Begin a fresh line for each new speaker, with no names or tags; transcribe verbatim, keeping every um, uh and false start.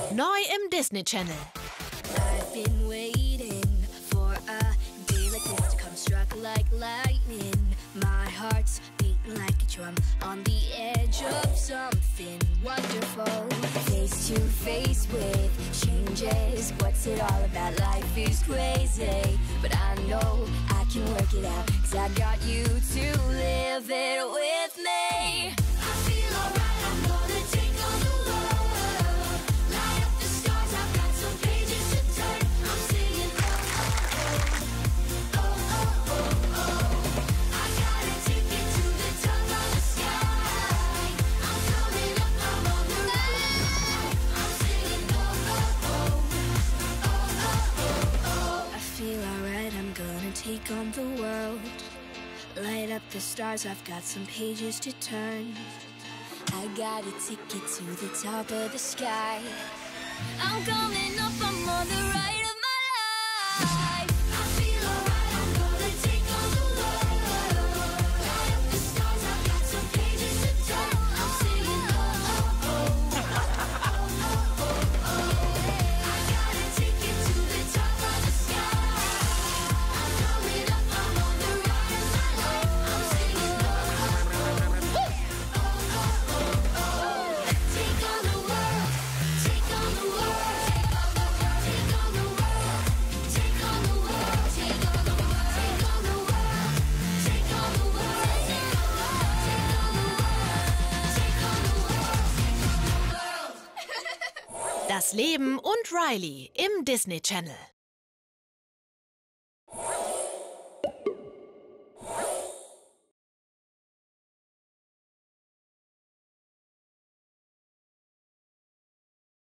Neu im Disney Channel.
I've been waiting for a day like this to come, struck like lightning. My heart's beating like a drum on the edge of something wonderful. Face to face with changes. What's it all about? Life is crazy, but I know I can work it out, 'cause I got you to live it with me. I feel alright, I'm gonna take on the world. Light up the stars, I've got some pages to turn. I'm singing oh, oh, oh, oh, oh, oh. I got a ticket to the top of the sky. I'm coming up, I'm on the ride. I'm singing oh, oh, oh, oh, oh, oh, oh. I feel alright, I'm gonna take on the world. Light up the stars, I've got some pages to turn. I got a ticket to the top of the sky. I'm coming up, I'm on the right of my life. I feel alright, I'm gonna take on the world. Light up the stars, I've got some pages to turn. I'm singing oh, oh, oh, oh, oh, oh, oh. I got a ticket to the top of the sky. I'm coming up, I'm on the right of my life. I'm singing oh, oh, oh, oh, oh, oh. Take on the world, take on the world, take on the world, take on the world, take on the world, take on the world, take on the world, take on the world, take on the world, take on the world.
Das Leben und Riley im Disney Channel.